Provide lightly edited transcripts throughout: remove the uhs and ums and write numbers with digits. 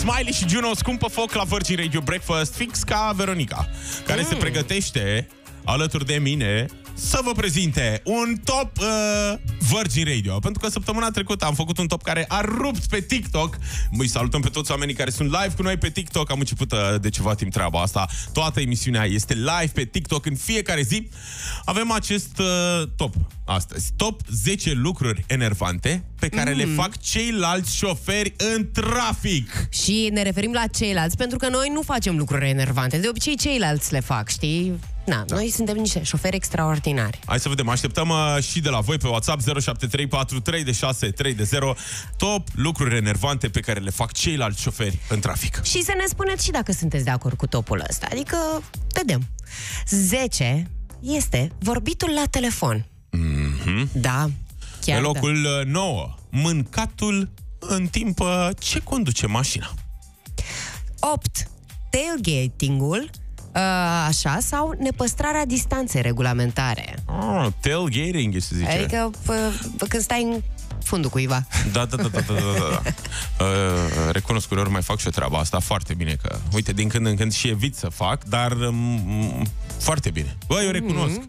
Smiley și Juno scumpă foc la Virgin Radio Breakfast, fix ca Veronica, care se pregătește alături de mine să vă prezinte un top Virgin Radio. Pentru că săptămâna trecută am făcut un top care a rupt pe TikTok. Îi salutăm pe toți oamenii care sunt live cu noi pe TikTok. Am început de ceva timp treaba asta. Toată emisiunea este live pe TikTok în fiecare zi. Avem acest top astăzi. Top 10 lucruri enervante pe care le fac ceilalți șoferi în trafic. Și ne referim la ceilalți, pentru că noi nu facem lucruri enervante. De obicei ceilalți le fac, știi? Noi suntem niște șoferi extraordinari. Hai să vedem, așteptăm și de la voi pe WhatsApp 0734306300 top lucruri enervante pe care le fac ceilalți șoferi în trafic. Și să ne spuneți și dacă sunteți de acord cu topul ăsta. Adică, vedem. 10 este vorbitul la telefon. Da, chiar pe locul 9, mâncatul în timp ce conduce mașina. 8, tailgating-ul. Așa, sau nepăstrarea distanței regulamentare. Tailgating, se zice. Adică când stai în fundul cuiva. Da. Recunosc că ori mai fac și o treaba asta foarte bine, că, uite, din când în când și evit să fac, dar foarte bine. Bă, eu recunosc.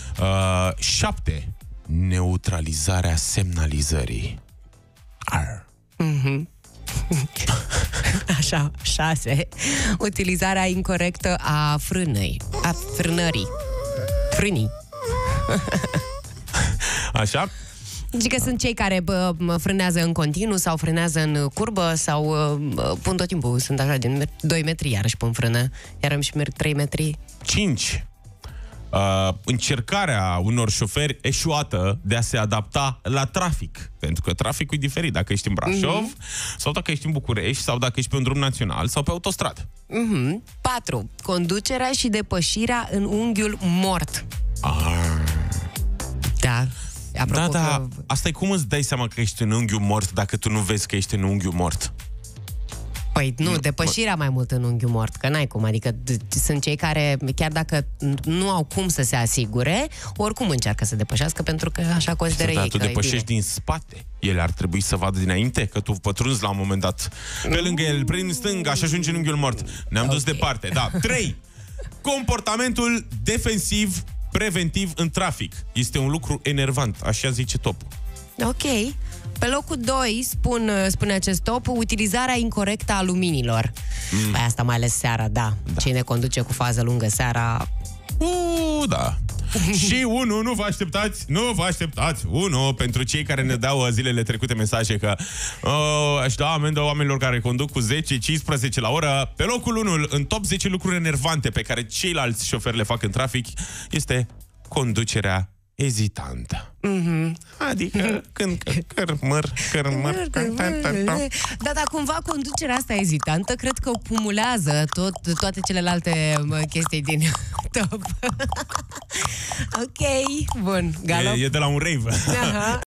7. Neutralizarea semnalizării. Așa, 6. Utilizarea incorectă a frânei. A frânării. Frânii. Așa? Deci că sunt cei care frânează în continuu sau frânează în curbă sau pun tot timpul, sunt așa din 2 metri iarăși pun frână, iar îmi și merg 3 metri. 5. Încercarea unor șoferi eșuată de a se adapta la trafic. Pentru că traficul e diferit dacă ești în Brașov sau dacă ești în București sau dacă ești pe un drum național sau pe autostradă. 4. Conducerea și depășirea în unghiul mort. Da. Apropo Da. Asta e cum îți dai seama că ești în unghiul mort dacă tu nu vezi că ești în unghiul mort? Păi nu, depășirea mai mult în unghiul mort, că n-ai cum, adică sunt cei care, chiar dacă nu au cum să se asigure, oricum încearcă să depășească, pentru că așa consideră ei tu că depășești din spate. Ele ar trebui să vadă dinainte, că tu pătrunzi la un moment dat pe lângă el, prin stânga și ajungi în unghiul mort. Ne-am dus departe, da. 3. Comportamentul defensiv preventiv în trafic. Este un lucru enervant, așa zice topul. Ok. Pe locul 2 spune acest top, utilizarea incorectă a luminilor. Păi asta mai ales seara, da. Cine conduce cu fază lungă seara... Da. Și 1, nu vă așteptați, 1 pentru cei care ne dau zilele trecute mesaje că aș da amendă oamenilor care conduc cu 10-15 la oră. Pe locul 1, în top 10 lucruri enervante pe care ceilalți șoferi le fac în trafic, este conducerea ezitantă. Adică când cărmăr. Da, dar cumva conducerea asta ezitantă cred că cumulează toate celelalte chestii din top. Ok, bun, galop. E de la un rave.